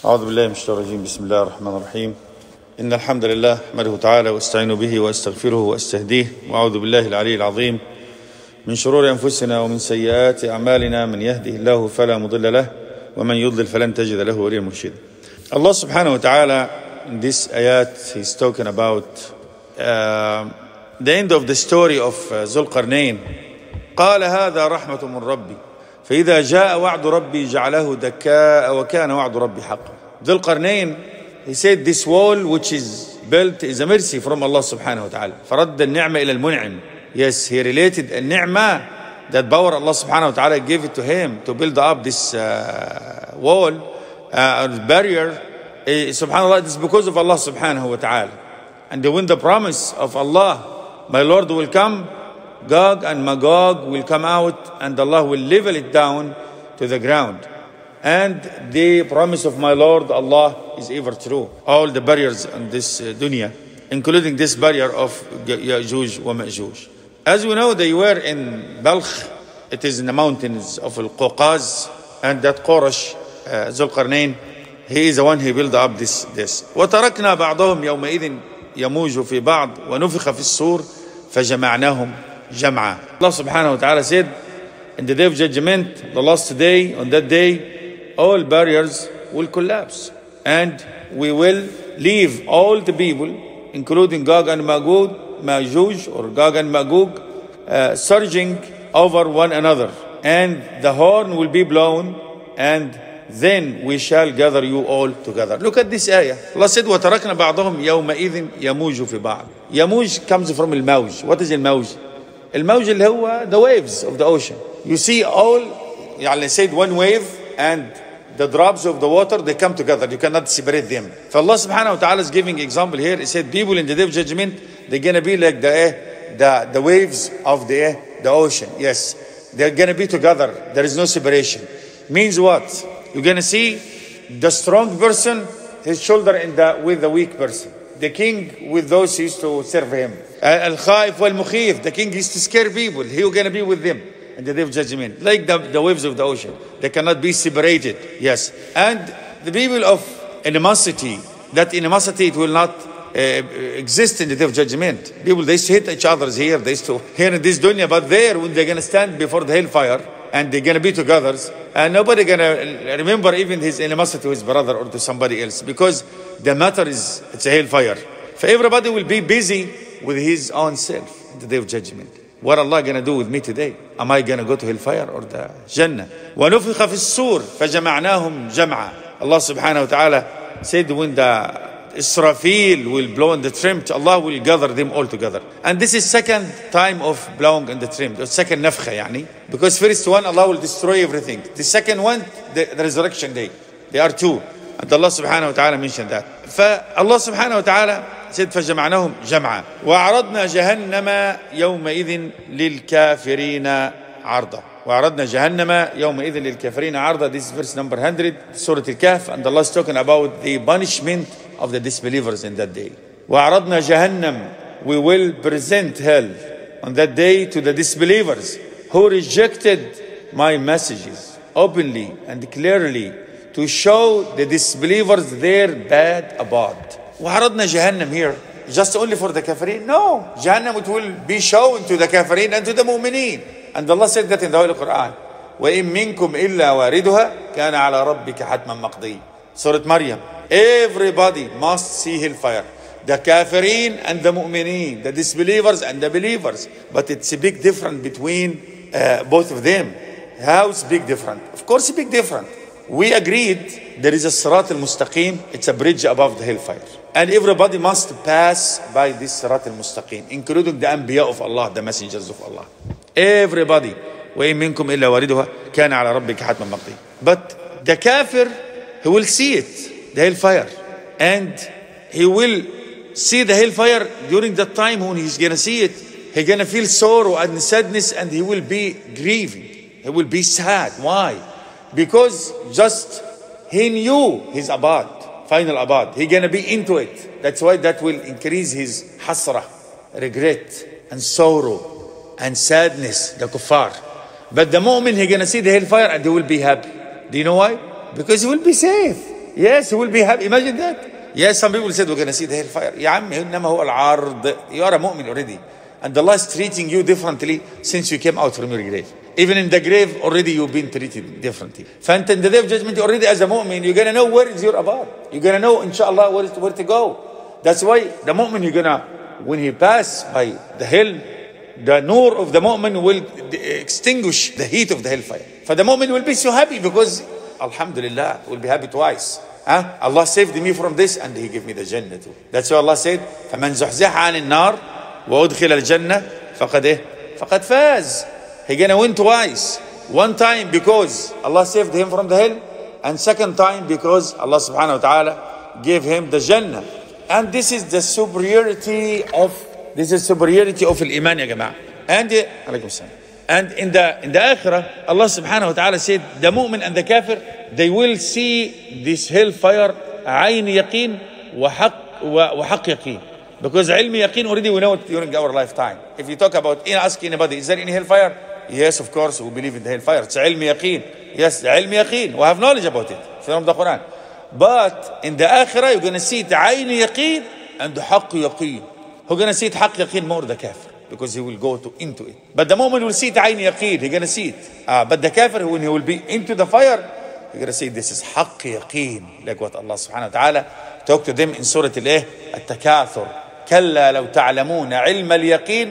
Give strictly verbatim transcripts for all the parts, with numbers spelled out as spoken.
أعوذ بالله من الشيطان الرجيم. بسم الله الرحمن الرحيم. إن الحمد لله أحمده تعالى واستعين به واستغفره واستهديه وأعوذ بالله العلي العظيم من شرور أنفسنا ومن سيئات أعمالنا. من يهده الله فلا مضل له ومن يضلل فلن تجد له وليا مرشدا. Allah subhanahu wa ta'ala in this ayat he's talking about uh, the end of the story of uh, Dhul Qarnayn. قال هذا رحمة من ربي فإذا جاء وعد ربي جعله دكاء وكان وعد ربي حقا. Dhul Qarnayn, he said this wall which is built is a mercy from Allah subhanahu wa ta'ala. فرد النعمة إلى المنعم. Yes, he related a ni'mah, that power Allah subhanahu wa ta'ala gave it to him to build up this uh, wall, uh, barrier. Uh, subhanallah, this is because of Allah subhanahu wa ta'ala. And when the promise of Allah, my Lord will come, Gog and Magog will come out and Allah will level it down to the ground. And the promise of my Lord Allah is ever true. All the barriers in this uh, dunya, including this barrier of Ya'juj wa Ma'juj. As we know, they were in Balkh. It is in the mountains of Al-Quqaz, and that Qurash, uh, Dhul Qarnayn, he is the one who built up this. this. وَتَرَكْنَا بَعْضَهُمْ يَوْمَئِذٍ يَمُوجُ فِي بَعْض وَنُفِخَ فِي الصُّورِ فَجَمَعْنَاهُمْ جَمْعًا. Allah subhanahu wa ta'ala said, in the day of judgment, the last day, on that day, all barriers will collapse. And we will leave all the people, including Gog and Magog, Ma'juj or Gog and Magog, uh, surging over one another. And the horn will be blown, and then we shall gather you all together. Look at this ayah. Allah said, وَتَرَكْنَا بَعْضَهُمْ يَوْمَئِذٍ يَمُوجُ فِي بَعْضٍ. Yamuj comes from al-mawj. What is al-mawj? Al-mawj اللي هو the waves of the ocean. You see all, يعني said one wave, and the drops of the water, they come together. You cannot separate them. So Allah subhanahu wa ta'ala is giving example here. He said people in the day of judgment, they're going to be like the, eh, the, the waves of the, eh, the ocean. Yes, they're going to be together. There is no separation. Means what? You're going to see the strong person, his shoulder in the, with the weak person. The king with those who used to serve him. Al-Khaif wal-Mukhif, the king used to scare people. He's going to be with them in the day of judgment, like the, the waves of the ocean. They cannot be separated. Yes. And the people of animosity, that animosity, it will not uh, exist in the day of judgment. People, they used to hit each other here, they used to here in this dunya, but there, when they're going to stand before the hellfire, and they're going to be together, and nobody going to remember even his animosity to his brother or to somebody else, because the matter is, it's a hellfire. For everybody will be busy with his own self in the day of judgment. What Allah going to do with me today? Am I going to go to hellfire or the Jannah? وَنُفِخَ فِي الصُّورِ فَجَمَعْنَاهُم جَمْعًا. Allah subhanahu wa ta'ala said when the Israfil will blow in the trumpet, Allah will gather them all together. And this is second time of blowing in the trumpet, the second nafkha, yani. Because first one, Allah will destroy everything. The second one, the, the resurrection day. They are two. And Allah subhanahu wa ta'ala mentioned that. Allah subhanahu wa ta'ala said فجمعناهم جمعا وعرضنا جهنم يومئذ للكافرين عرضا. وعرضنا جهنم يومئذ للكافرين عرضا. This is verse number one hundred, Surah Al-Kahf, and Allah is talking about the punishment of the disbelievers in that day. وعرضنا جهنم, we will present hell on that day to the disbelievers who rejected my messages openly and clearly to show the disbelievers their bad abode. وعرضنا جهنم here just only for the kafirin? No, Jahannam it will be shown to the kafirin and to the mu'mineen. And Allah said that in the Holy Quran. وَإِن مِّنكُمْ إِلَّا وَارِدُهَا كَانَ عَلَى رَبِّكَ حَتْمًا مَقْضِيًّا. Surah Maryam. Everybody must see hellfire. The kafirin and the mu'mineen, the disbelievers and the believers. But it's a big difference between uh, both of them. How is big different? Of course, a big difference. We agreed there is a Sirat al-Mustaqim. It's a bridge above the hellfire. And everybody must pass by this Sirat al-Mustaqim, including the Anbiya of Allah, the messengers of Allah. Everybody. وَإِن مِّنكُمْ إِلَّا وَارِدُهَا كَانَ عَلَى رَبِّكَ حَتْمًا مَقْضِيًّا. But the kafir, he will see it, the hellfire. And he will see the hellfire during that time when he's going to see it. He's going to feel sorrow and sadness, and he will be grieving. He will be sad. Why? Because just he knew his abad, final abad. He's going to be into it. That's why that will increase his hasra, regret and sorrow and sadness, the kuffar. But the moment he's going to see the hellfire, and he will be happy. Do you know why? Because he will be safe. Yes, he will be happy. Imagine that. Yes, some people said we're going to see the hellfire. يا عم إنما هو العرض. You are a mu'min already. And Allah is treating you differently since you came out from your grave. Even in the grave, already you've been treated differently. فأنت in the day of judgment, already as a mu'min, you're going to know where is your abad. You're going to know, inshallah, where, is, where to go. That's why the mu'min, you're going to, when he pass by the hell, the nur of the mu'min will extinguish the heat of the hellfire. For the mu'min will be so happy because, alhamdulillah, will be happy twice. Huh? Allah saved me from this and He gave me the Jannah too. That's why Allah said, فَمَنْ زُحْزِحَ عَنِ النَّارِ وَأُدْخِلَ الْجَنَّةِ فَقَدْ إيه؟ فَقَدْ فَاز. He gonna win twice. One time because Allah saved him from the hell, and second time because Allah subhanahu wa ta'ala gave him the Jannah. And this is the superiority of this is superiority of al-iman, ya jama'ah. And uh, and in the in the akhirah, Allah subhanahu wa ta'ala said the mu'min and the kafir, they will see this hellfire عين يقين وحق وحق يقين. Because علم يقين already we know it during our lifetime. If you talk about, ask anybody, is there any hellfire? Yes, of course, we believe in the hellfire. It's علم يقين. Yes, علم يقين. We have knowledge about it from the Quran. But in the akhirah, you're going to see it عين يقين and حق يقين. Who's going to see it حق يقين? More the kafir. Because he will go to into it. But the moment will see it عين يقين, he's going to see it. Uh, but the kafir, when he will be into the fire, he's going to say this is حق يقين. Like what Allah subhanahu wa ta'ala talked to them in Surah Al-Takathur. كلا لو تعلمون علم اليقين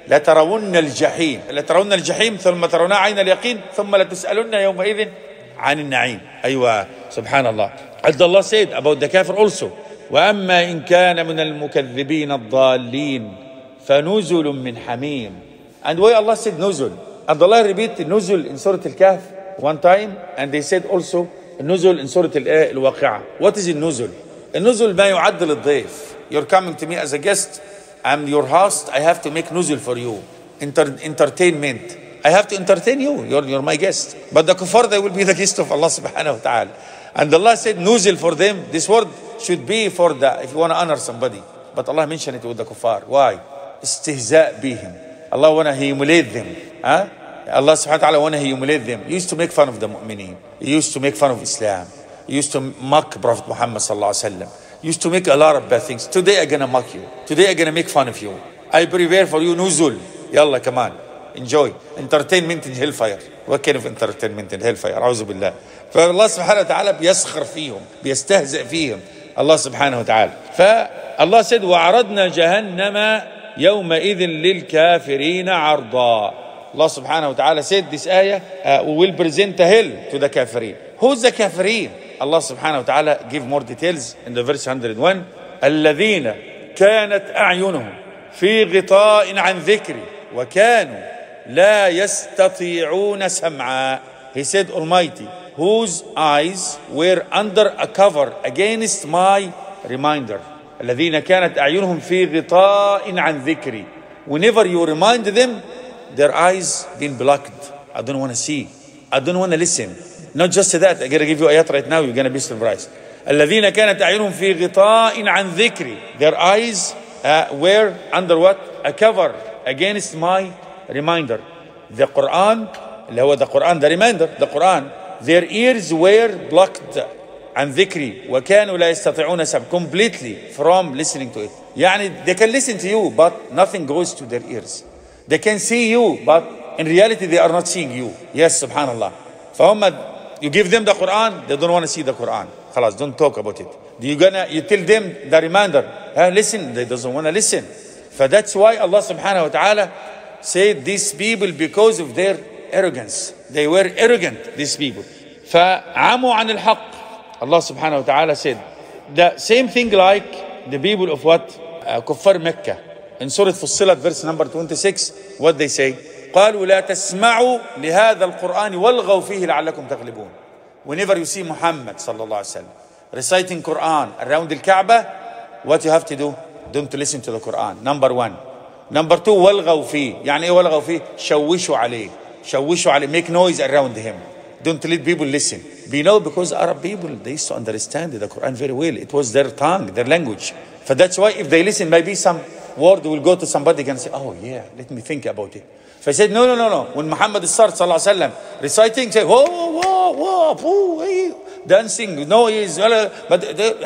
لترون الجحيم لترون الجحيم ثم ترون عين اليقين ثم لتسألن يومئذ عن النعيم. أيوة, سبحان الله. And Allah said about the kafir also, وأما إن كان من المكذبين الضالين فنزل من حميم. And why Allah said nuzul? And Allah repeated nuzul in Surah Al-Kahf one time, and they said also nuzul in Surah Al-Waqi'ah. What is النزل? النزل ما يعد للضيف. You're coming to me as a guest, I'm your host, I have to make nuzul for you. Inter entertainment. I have to entertain you, you're, you're my guest. But the kuffar, they will be the guest of Allah subhanahu wa ta'ala. And Allah said nuzul for them. This word should be for the, if you want to honor somebody. But Allah mentioned it with the kuffar. Why? Istihza' bihim. Allah want to humiliate them. Huh? Allah subhanahu wa ta'ala want to humiliate them. He used to make fun of the mu'mineen. He used to make fun of Islam. He used to mock Prophet Muhammad sallallahu alaihi wasallam. Used to make a lot of bad things. Today I'm gonna mock you. Today I'm gonna make fun of you. I prepare for you nuzul. Yalla, come on. Enjoy. Entertainment in hellfire. What kind of entertainment in hellfire? أعوذ بالله. فالله سبحانه وتعالى بيسخر فيهم. بيستهزئ فيهم. الله سبحانه وتعالى. فالله said وعرضنا جهنم يومئذ للكافرين عرضا. Allah subhanahu wa ta'ala said this ayah, uh, we will present the hell to the kafirin. Who's the kafirin? Allah subhanahu wa ta'ala give more details in the verse one hundred one. الذين كانت أعينهم في غطاء عن ذكري وكانوا لا يستطيعون سمعا. He said Almighty, whose eyes were under a cover against my reminder. الذين كانت أعينهم في غطاء عن ذكري. Whenever you remind them, their eyes been blocked. I don't want to see. I don't want to listen. Not just that, I'm going to give you ayat right now, you're going to be surprised. الذين كانت أعينهم في غطاء عن ذكري. Their eyes uh, were under what? A cover against my reminder. The Quran, اللي هو the Quran, the reminder, the Quran. Their ears were blocked عن ذكري وكانوا لا يستطيعون سمع, completely from listening to it. يعني they can listen to you, but nothing goes to their ears. They can see you, but in reality they are not seeing you. Yes, subhanallah. فهم, you give them the Quran, they don't want to see the Quran. Khalas, don't talk about it. You gonna, you tell them the reminder, uh, listen, they doesn't want to listen. So that's why Allah subhanahu wa ta'ala said these people, because of their arrogance, they were arrogant, these people. فعموا عن الحق. Allah subhanahu wa ta'ala said the same thing like the people of what? Uh, Kuffar Mecca. In Surah Fussilat, verse number twenty-six, what they say? قالوا لا تسمعوا لهذا القرآن والغوا فيه لعلكم تغلبون. Whenever you see Muhammad sallallahu alaihi wasallam reciting Quran around the Kaaba, what you have to do? Don't listen to the Quran. Number one. Number two, والغوا فيه. يعني ايه والغوا فيه? شوشوا عليه. شوشوا عليه. Make noise around him. Don't let people listen. We know because Arab people, they used to understand the Quran very well. It was their tongue, their language. So that's why if they listen, maybe some word will go to somebody and say, oh yeah, let me think about it. He said, no, no, no, no. When Muhammad starts, sallallahu alayhi wa sallam, reciting, say, whoa, whoa, whoa, whoa, hey, dancing, noise, but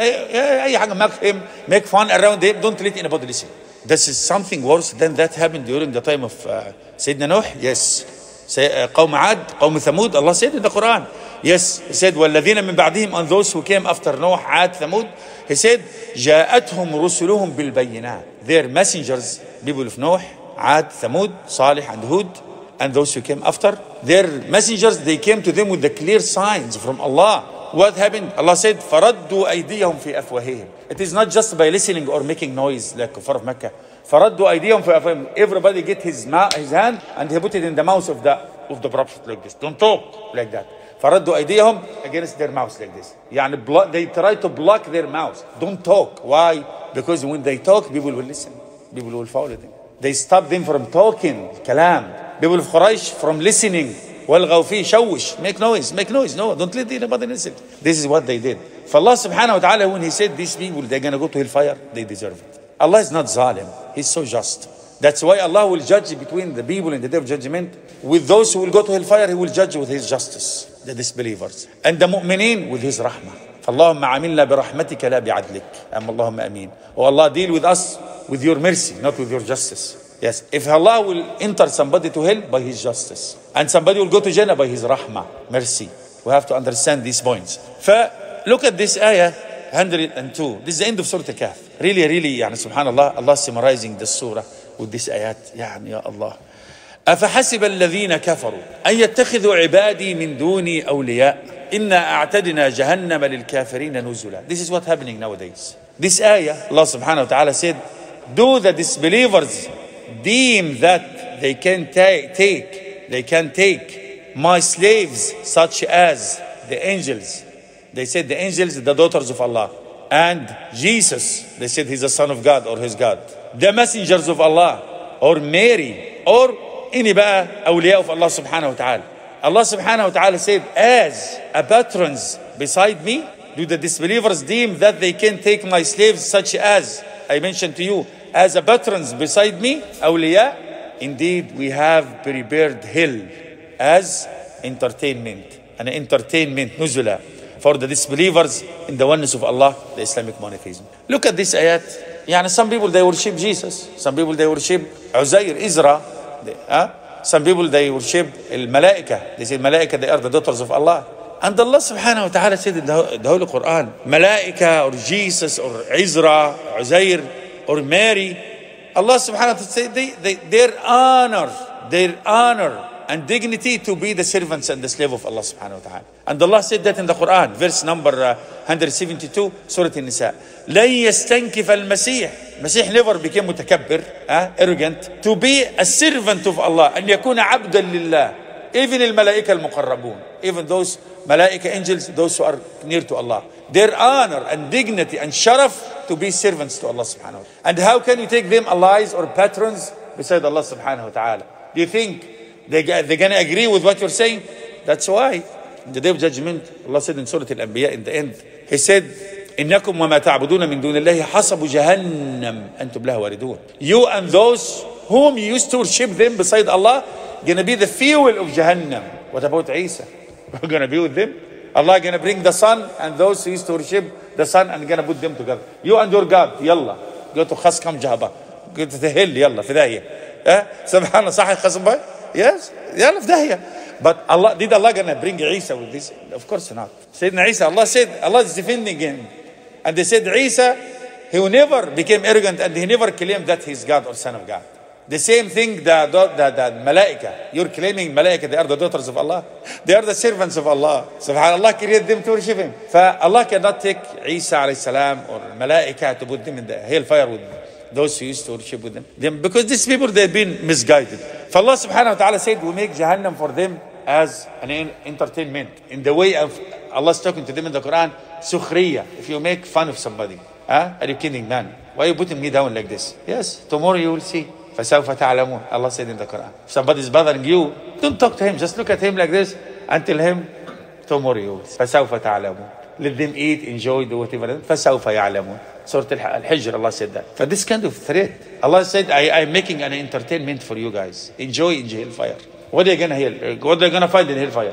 make him, make fun around him. Don't let anybody listen. This is something worse than that happened during the time of uh, Sayyidina Nuh. Yes. قوم عاد, قوم ثمود, Allah said in the Quran. Yes, He said, وَالَّذِينَ مِن بَعْدِهِمْ, and those who came after Noah, Ad, Thamud. He said, جَاءَتْهُمْ رُسُلُهُمْ بِالْبَيِّنَاتِ. Their messengers, people of Noah, Ad, Thamud, Salih, and Hud, and those who came after, their messengers, they came to them with the clear signs from Allah. What happened? Allah said, فَرَدُّوا أَيْدِيَهُمْ فِي أَفْوَاهِهِمْ. It is not just by listening or making noise like Kuffar of Mecca. فَرَدُّوا أَيْدِيَهُمْ فِي أَفْوَاهِهِم. Everybody get his, his hand and he put it in the mouth of the, of the Prophet like this. Don't talk like that. فَرَدُّوا أَيْدِيَهُمْ against their mouth like this. يعني they try to block their mouth. Don't talk. Why? Because when they talk, people will listen. People will follow them. They stop them from talking. Kalam. People of Quraysh from listening. وَالْغَوْ فِي شَوِّش. Make noise, make noise. No, don't let anybody listen. This is what they did. For Allah subhanahu wa ta'ala, when He said these people, they're going to go to hellfire, they deserve it. Allah is not zalim. He's so just. That's why Allah will judge between the people in the day of judgment. With those who will go to hellfire, He will judge with His justice, the disbelievers. And the mu'mineen with His rahmah. فَاللَّهُمَّ عَمِلْنَا بِرَحْمَتِكَ لَا بِعَدْلِكَ. Am Allahumma ameen. Oh Allah, deal with us with your mercy, not with your justice. Yes, if Allah will enter somebody to hell by His justice, and somebody will go to Jannah by His rahmah, mercy. We have to understand these points. فَ look at this ayah, one hundred two. This is the end of Surah Al-Kahf. Really, really, يعني, subhanallah, Allah summarizing this surah with this ayat. يعني, ya Allah. أفحسب الذين كفروا أن يتخذوا عبادي من دوني أولياء إنا أعتدنا جهنم للكافرين نزلا. This is what happening nowadays. This ayah, Allah subhanahu wa ta'ala said, do the disbelievers deem that they can ta- take, they can take my slaves such as the angels. They said the angels, the daughters of Allah. And Jesus, they said He's the son of God or His God. The messengers of Allah, or Mary, or any بقى awliya of Allah subhanahu wa ta'ala. Allah subhanahu wa ta'ala said, as a patrons beside me, do the disbelievers deem that they can take my slaves such as, I mentioned to you, as a patrons beside me, awliya? Indeed, we have prepared hell as entertainment, an entertainment, nuzula, for the disbelievers in the oneness of Allah, the Islamic monotheism. Look at this ayat. Yani some people, they worship Jesus. Some people, they worship Uzair, Isra. They, uh, some people, they worship al-malaika. They say malaika, they are the daughters of Allah. And Allah subhanahu wa ta'ala said in the, the Holy Quran, malaika or Jesus or Isra, Uzair or Mary, Allah subhanahu wa ta'ala said they, they, their honor, their honor and dignity to be the servants and the slave of Allah subhanahu wa ta'ala. And Allah said that in the Quran, verse number uh, one hundred seventy-two, Surah An-Nisa. لَن يَسْتَنْكِفَ الْمَسِيحِ. Masih never became mutakabbir, uh, arrogant, to be a servant of Allah, أن يكون عبدا لله. Even الملائكة المقربون, even those malaika angels, those who are near to Allah, their honor and dignity and sharaf to be servants to Allah subhanahu wa ta'ala. And how can you take them allies or patrons beside Allah subhanahu wa ta'ala? Do you think they, they're going to agree with what you're saying? That's why in the day of judgment, Allah said in Surah Al-Anbiya in the end, He said, إنكم وما تعبدون من دون الله حسب جهنم أنتم لها واردون. You and those whom you used to worship them beside Allah, going to be the fuel of Jahannam. What about Isa? We're going to be with them. Allah going to bring the sun and those who used to worship the sun and going to put them together. You and your God, yalla, go to Khaskam Jahaba. Go to the hill, yalla, في داهية. Eh? Subhanallah, صحيح Khaskam Bay? Yes, yalla, في داهية. But Allah, did Allah going to bring Isa with this? Of course not. Sayyidina Isa, Allah said, Allah is defending him. And they said, Isa, he never became arrogant and he never claimed that he's God or son of God. The same thing, the, the, the malaika. You're claiming malaika, they are the daughters of Allah. They are the servants of Allah. SubhanAllah created them to worship Him. So Allah cannot take Isa alayhi salam or malaika to put them in the hellfire with those who used to worship with them. them because these people, they've been misguided. For Allah subhanahu wa ta'ala said, we make Jahannam for them as an entertainment. In the way of Allah is talking to them in the Quran, sukhriya. If you make fun of somebody, huh? Are you kidding, man? Why are you putting me down like this? Yes, tomorrow you will see. فَسَوْفَ تَعْلَمُونَ. Allah said in the Quran. If somebody is bothering you, don't talk to him. Just look at him like this and tell him, tomorrow you will see. فَسَوْفَ تَعْلَمُونَ. Let them eat, enjoy, do whatever. فَسَوْفَ يَعْلَمُونَ. Surah Al-Hijr, Allah said that. For this kind of threat, Allah said, I am making an entertainment for you guys. Enjoy in hellfire. What are you going to hear? What are you going to find in hellfire?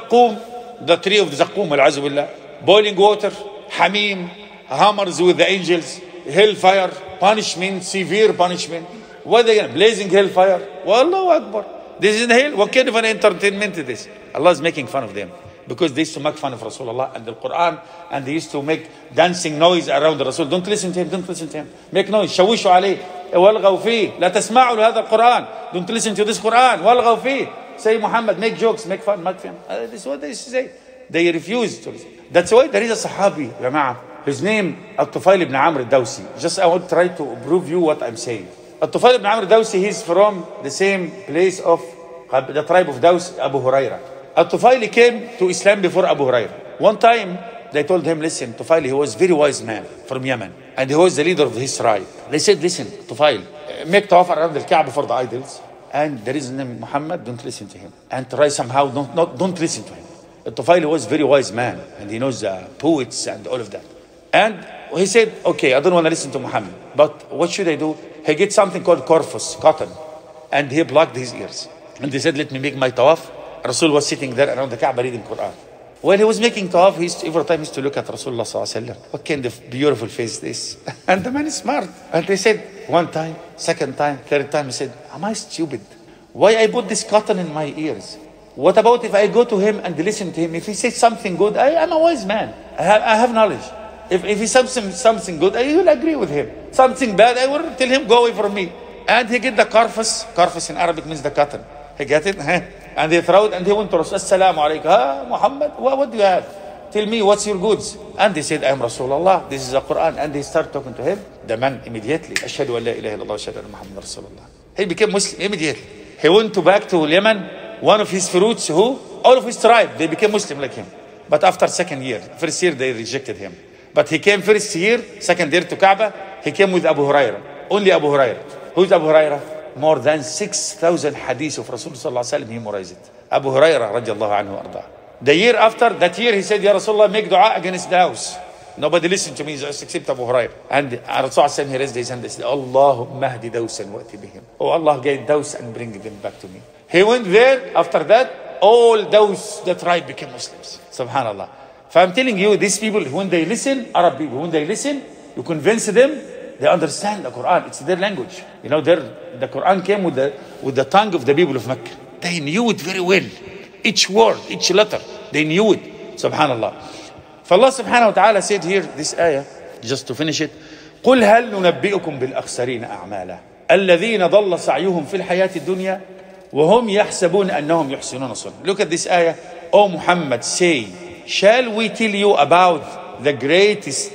Zaqum, the tree of the Zaqum, al-azu billah. Boiling water, Hamim, hammers with the angels, hellfire, punishment, severe punishment. What are they going to? Blazing hellfire. Wallahu Akbar. This is hell. What kind of an entertainment is this? Allah is making fun of them. Because they used to make fun of Rasulullah and the Quran, and they used to make dancing noise around the Rasul. Don't listen to him, don't listen to him. Make noise. شوشوا عليه. والغوا فيه. لا تسمعوا لهذا القرآن. Don't listen to this Quran. والغوا فيه. Say Muhammad, make jokes, make fun, make fun. Uh, this is what they say. They refuse to listen. That's why there is a Sahabi, Jama'ah. His name, Al-Tufail ibn Amr al-Dawsi. Just I want to try to prove you what I'm saying. Al-Tufail ibn Amr al-Dawsi, he's from the same place of the tribe of Daws, Abu Huraira. Al-Tufail came to Islam before Abu Huraira. One time, they told him, listen, Tufail, he was a very wise man from Yemen. And he was the leader of his tribe. They said, listen, Tufail, make tawaf around the Kaaba for the idols. And there is a name Muhammad, don't listen to him. And try somehow, don't, not, don't listen to him. Tufail was a very wise man. And he knows uh, poets and all of that. And he said, okay, I don't want to listen to Muhammad. But what should I do? He get something called corpus, cotton. And he plugged his ears. And he said, let me make my tawaf. Rasul was sitting there around the Kaaba reading Quran. When he was making tawaf, he used to, every time he used to look at Rasulullah sallallahu alaihi wasallam. What kind of beautiful face is this? And the man is smart. And they said, one time, second time, third time, he said, am I stupid? Why I put this cotton in my ears? What about if I go to him and listen to him? If he says something good, I am a wise man. I have, I have knowledge. If, if he says something, something good, I will agree with him. Something bad, I will tell him, go away from me. And he get the karfas. Karfas in Arabic means the cotton. He get it? And they throw it, and he went to Rasul. Assalamu alaikum. Ah, Muhammad, what, what do you have? Tell me, what's your goods? And they said, I am Rasulullah. This is the Quran. And they start talking to him. The man immediately, Ashhadu an la ilaha illallah, ashhadu anna Muhammad Rasulullah. He became Muslim immediately. He went to back to Yemen. One of his fruits, who? All of his tribe, they became Muslim like him. But after second year, first year, they rejected him. But he came first year, second year to Kaaba. He came with Abu Huraira. Only Abu Huraira. Who is Abu Huraira? More than six thousand hadiths of Rasulullah sallallahu alaihi wasallam, he memorized it. Abu Huraira radiallahu anhu arda. The year after, that year, he said, Ya Rasulullah, make dua against Daws. Nobody listened to me except Abu Huraira. And Rasulullah said, he raised his hand and said, Allahumma hdi Dawsan wa'ti bihim. Oh Allah, guide Daws and bring them back to me. He went there. After that, all those, the tribe became Muslims. Subhanallah. So I'm telling you, these people, when they listen, Arab people, when they listen, you convince them, they understand the Quran. It's their language. You know, their, the Quran came with the, with the tongue of the people of Mecca. They knew it very well. Each word, each letter, they knew it. Subhanallah. فالله سبحانه وتعالى said here, this ayah, just to finish it, قُلْ هَلْ نُنَبِّئُكُمْ بِالْأَخْسَرِينَ أَعْمَالًا الَّذِينَ ضَلَّ سَعْيُهُمْ فِي الْحَيَاةِ الدُّنْيَا وَهُمْ يَحْسَبُونَ أَنَّهُمْ يُحْسِنُونَ صُنْعًا. Look at this ayah. O Muhammad, say, shall we tell you about the greatest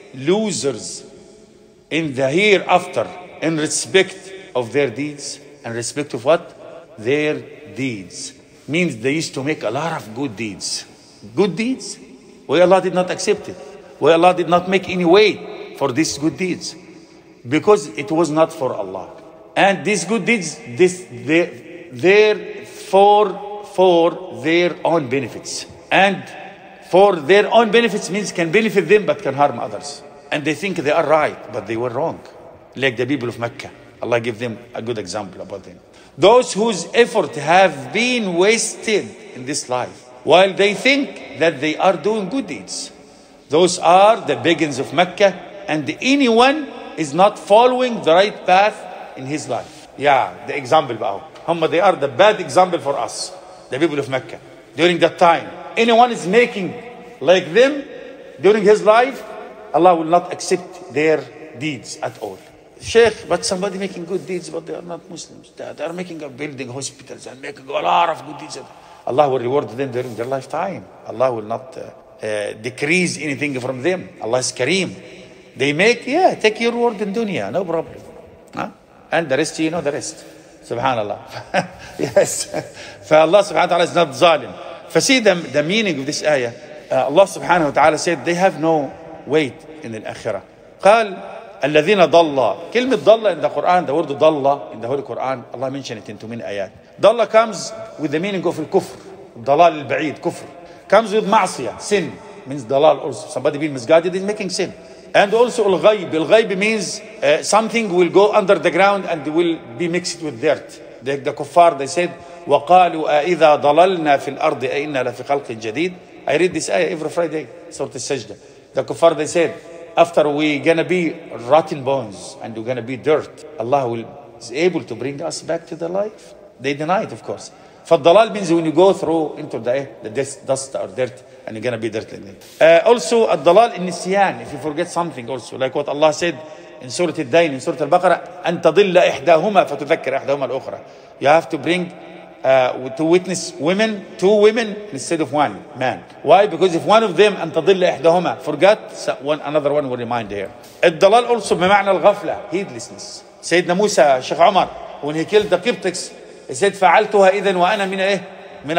losers in the hereafter in respect of their deeds? In respect of what? Their deeds. Means they used to make a lot of good deeds. Good deeds? Why Allah did not accept it? Why Allah did not make any way for these good deeds? Because it was not for Allah. And these good deeds, this, they, they're for, for their own benefits. And for their own benefits means can benefit them but can harm others. And they think they are right, but they were wrong. Like the people of Mecca. Allah gave them a good example about them. Those whose effort have been wasted in this life, while they think that they are doing good deeds. Those are the beginnings of Mecca, and anyone is not following the right path in his life. Yeah, the example about they are the bad example for us, the people of Mecca. During that time, anyone is making like them during his life, Allah will not accept their deeds at all. Sheikh, but somebody making good deeds, but they are not Muslims. They are making a building hospitals and making a lot of good deeds. Allah will reward them during their lifetime. Allah will not uh, uh, decrease anything from them. Allah is Kareem. They make, yeah, take your reward in dunya, no problem. Huh? And the rest, you know the rest. Subhanallah. Yes. For Allah subhanahu wa ta'ala is not zalim. For see the, the meaning of this ayah. Uh, Allah subhanahu wa ta'ala said they have no weight in the akhirah. قال الذين ضل. كلمة ضل in the Quran, the word ضل in the Holy Quran, Allah mentioned it in too many ayat. ضل comes with the meaning of الكفر. ضلال البعيد, كفر. Comes with معصية, sin. Means ضلال also. Somebody being misguided is making sin. And also al-ghayb. Al-ghayb means uh, something will go under the ground and will be mixed with dirt. The, the kuffar, they said, وَقَالُوا أَإِذَا ضَلَلْنَا فِي الْأَرْضِ أَإِنَّا لَفِي خَلْقٍ جَدِيدٍ. I read this ayah every Friday, Surah Al-Sajdah. The kuffar, they said, after we gonna be rotten bones and we're gonna be dirt, Allah will is able to bring us back to the life. They deny it, of course. فالضلال means when you go through into the, the dust or dirt and you're gonna be dirt like that. Uh, also, الضلال النسيان, if you forget something also, like what Allah said in Surah Al-Dayn, in Surah Al-Baqarah, أن تضل إحداهما فتذكر إحداهما الأخرى. You have to bring uh, to witness women, two women instead of one man. Why? Because if one of them أن تضل إحداهما forgot, one another one will remind her. الضلال also بمعنى الغفلة, heedlessness. سيدنا موسى, Sheikh Umar, when he killed the Qibtics, he said فعلتها إذن وأنا من إيه؟ من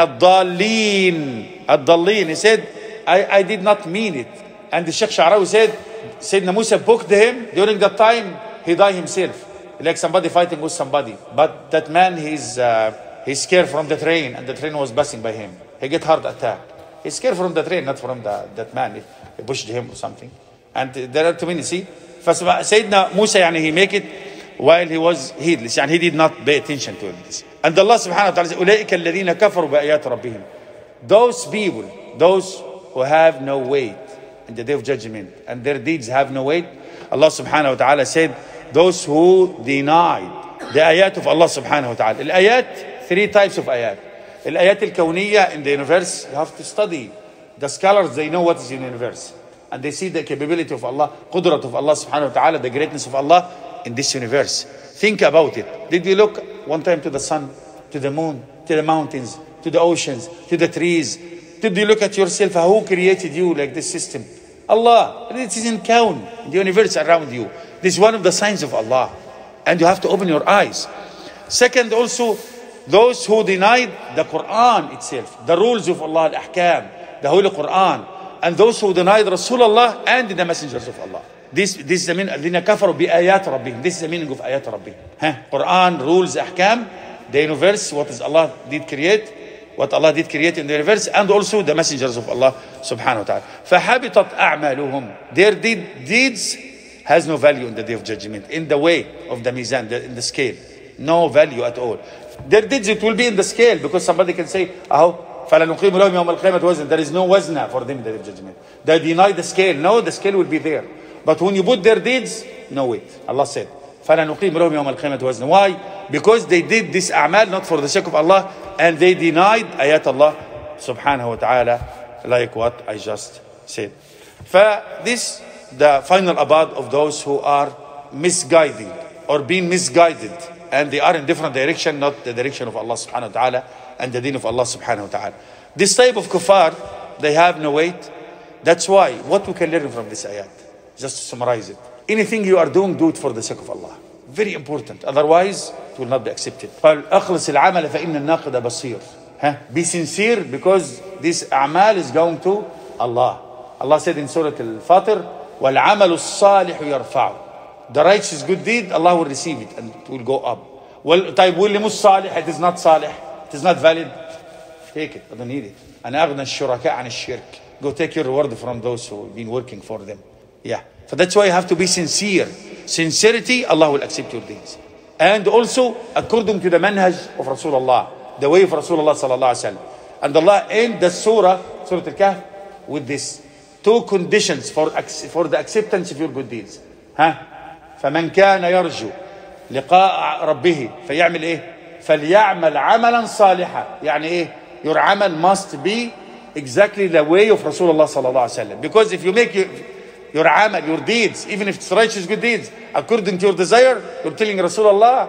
الضالين. الضالين. He said, I, I did not mean it. And the Sheikh Sha'rawi said, Sayyidina Musa booked him during that time, he died himself. Like somebody fighting with somebody. But that man, he's, uh, he's scared from the train, and the train was passing by him. He get heart attack. He's scared from the train, not from the, that man. He pushed him or something. And there are too many, see? Sayyidina Musa, yani, he make it while he was heedless. And he did not pay attention to this. And Allah subhanahu wa ta'ala says, أُولَئِكَ الَّذِينَ كَفَرُوا بِآيَاتِ رَبِّهِمْ. Those people, those who have no weight in the day of judgment, and their deeds have no weight, Allah subhanahu wa ta'ala said, those who denied the ayat of Allah subhanahu wa ta'ala. Al-ayat, three types of ayat. Al-ayat al-kawniyya, in the universe, you have to study. The scholars, they know what is in the universe. And they see the capability of Allah, qudrat of Allah subhanahu wa ta'ala, the greatness of Allah in this universe. Think about it. Did you look one time to the sun, to the moon, to the mountains, to the oceans, to the trees? Did you look at yourself? Who created you like this system? Allah. It is in kawn, in the universe around you. This is one of the signs of Allah. And you have to open your eyes. Second, also, those who denied the Quran itself, the rules of Allah, al-ahkam, the Holy Quran, and those who denied Rasulullah and the messengers of Allah. This, this is the meaning. الذين كفروا بآيات ربهم. This is the meaning of آيات ربهم. Huh? Quran, rules, ahkam, the universe, what is Allah did create, what Allah did create in the universe, and also the messengers of Allah subhanahu wa ta'ala. فَحَبِطَتْ أَعْمَالُهُم. Their deed, deeds has no value in the day of judgment, in the way of the mizan, the, in the scale. No value at all. Their deeds, it will be in the scale, because somebody can say, أهو فَلَنُقِيمُ لَهُمْ يَوْمَ الْقِيَامَةِ وَزْنًا. There is no wazna for them in the day of judgment. They deny the scale. No, the scale will be there. But when you put their deeds, no weight. Allah said, فَلَنُقِيمُ لَهُمْ يَوْمَ الْقِيَامَةِ وَزْنًا. Why? Because they did this a'mal not for the sake of Allah, and they denied ayat Allah subhanahu wa ta'ala, like what I just said. For this, the final abad of those who are misguiding or being misguided, and they are in different direction, not the direction of Allah subhanahu wa ta'ala and the deen of Allah subhanahu wa ta'ala. This type of kuffar, they have no weight. That's why, what we can learn from this ayat, just to summarize it. Anything you are doing, do it for the sake of Allah. Very important. Otherwise, it will not be accepted. فَأَخْلِصِ الْعَمَلَ فَإِنَّ النَّاقِدَ بَصِيرٌ. Be sincere, because this a'mal is going to Allah. Allah said in Surah Al-Fatir, وَالْعَمَلُ الصَّالِحُ يَرْفَعُ. The righteous good deed, Allah will receive it and it will go up. Well, طيب واللي مش صالح, it is not salih, it is not valid. Take it, I don't need it. أنا أغنى الشركاء عن الشرك. Go take your reward from those who have been working for them. Yeah. So that's why you have to be sincere. Sincerity, Allah will accept your deeds. And also, according to the manhaj of Rasulullah, the way of Rasulullah sallallahu alaihi wasallam. And Allah ended the surah, Surah Al-Kahf, with this two conditions for, for the acceptance of your good deeds. Huh? فَمَنْ كَانَ يَرْجُو لِقَاءَ رَبِّهِ فَيَعْمِلْ إيه؟ فَلْيَعْمَلْ عَمَلًا صَالِحًا. يعني إيه? Your amal must be exactly the way of Rasulullah sallallahu alaihi wasallam. Because if you make your, your amal, your deeds, even if it's righteous good deeds, according to your desire, you're telling Rasulullah,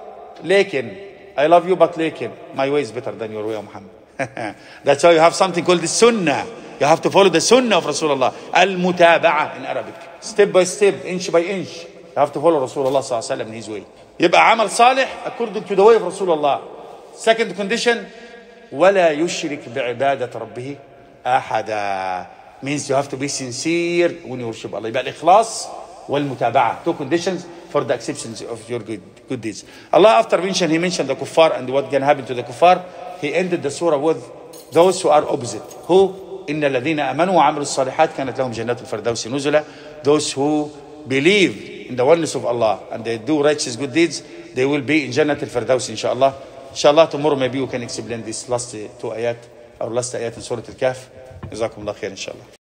lekin, I love you, but lekin, my way is better than your way, Muhammad. That's why you have something called the sunnah. You have to follow the sunnah of Rasulullah. Al-mutaba'ah in Arabic. Step by step, inch by inch. You have to follow Rasulullah sallallahu alaihi wasallam in his way. يبقى amal salih according to the way of Rasulullah. Second condition, وَلَا يُشْرِكْ بِعِبَادَةِ رَبِّهِ أَحَدًا. Means you have to be sincere when you worship Allah. يبقى الإخلاص والمتابعة. Two conditions for the acceptance of your good, good deeds. Allah, after mention, he mentioned the kuffar and what can happen to the kuffar. He ended the surah with those who are opposite. Who? إِنَّ الَّذِينَ آمَنُوا وَعَمِلُوا الصَّالِحَاتِ كَانَتْ لَهُمْ جَنَّاتُ الْفِرْدَوْسِ نُزُلًا. those who believe in the oneness of Allah and they do righteous good deeds, they will be in Jannat al-Firdaus, inshallah. Inshallah, tomorrow maybe we can explain this last two ayat, or last ayat in Surah Al-Kahf. Jazakumullah khair, inshallah.